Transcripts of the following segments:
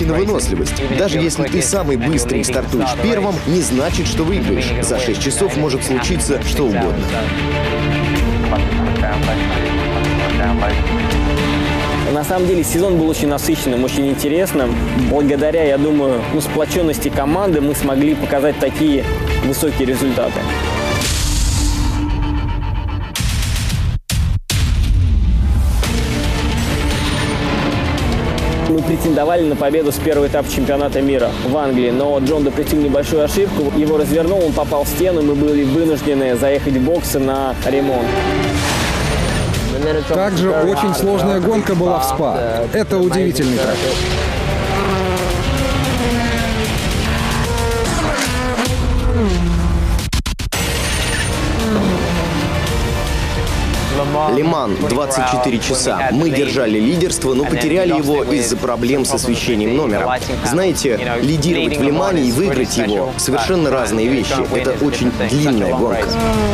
гонки на выносливость. Даже если ты самый быстрый и стартуешь первым, не значит, что выиграешь. За 6 часов может случиться что угодно. На самом деле сезон был очень насыщенным, очень интересным. Благодаря, я думаю, сплоченности команды мы смогли показать такие высокие результаты. Мы претендовали на победу с первого этапа чемпионата мира в Англии, но Джон допустил небольшую ошибку. Его развернул, он попал в стену, и мы были вынуждены заехать в боксы на ремонт. Также очень сложная гонка была в СПА. Это удивительный трек. Ле-Ман, 24 часа. Мы держали лидерство, но потеряли его из-за проблем с освещением номера. Знаете, лидировать в Ле-Мане и выиграть его — совершенно разные вещи. Это очень длинная гонка.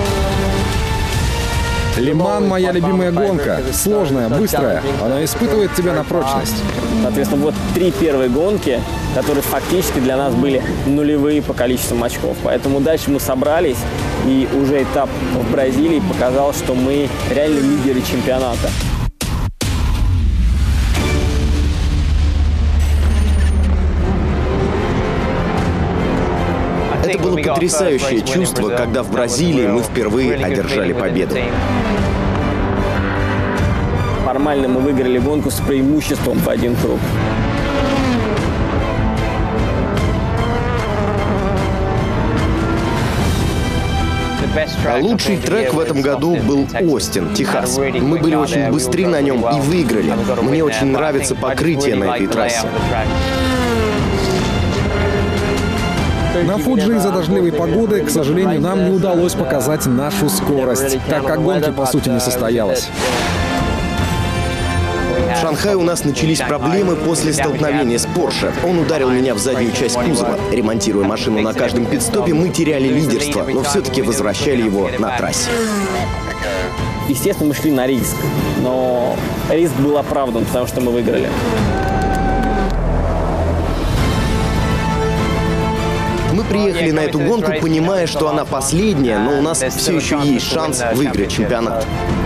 Ле-Ман — моя любимая гонка. Сложная, быстрая. Она испытывает тебя на прочность. Соответственно, вот 3 первые гонки, которые фактически для нас были нулевые по количеству очков. Поэтому дальше мы собрались, и уже этап в Бразилии показал, что мы реально лидеры чемпионата. Это было потрясающее чувство, когда в Бразилии мы впервые одержали победу. Формально мы выиграли гонку с преимуществом в 1 круг. Лучший трек в этом году был Остин, Техас. Мы были очень быстры на нем и выиграли. Мне очень нравится покрытие на этой трассе. На Фуджи из-за дождливой погоды, к сожалению, нам не удалось показать нашу скорость, так как гонки, по сути, не состоялось. В Шанхае у нас начались проблемы после столкновения с Порше. Он ударил меня в заднюю часть кузова. Ремонтируя машину на каждом пит-стопе, мы теряли лидерство, но все-таки возвращали его на трассе. Естественно, мы шли на риск, но риск был оправдан, потому что мы выиграли. Мы приехали на эту гонку, понимая, что она последняя, но у нас все еще есть шанс выиграть чемпионат.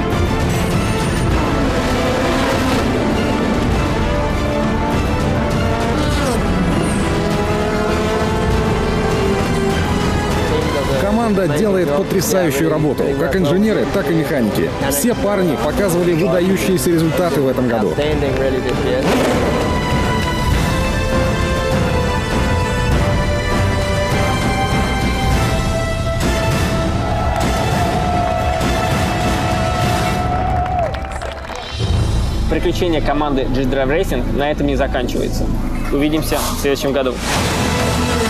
Команда делает потрясающую работу, как инженеры, так и механики. Все парни показывали выдающиеся результаты в этом году. Приключения команды Just Drive Racing на этом не заканчивается. Увидимся в следующем году.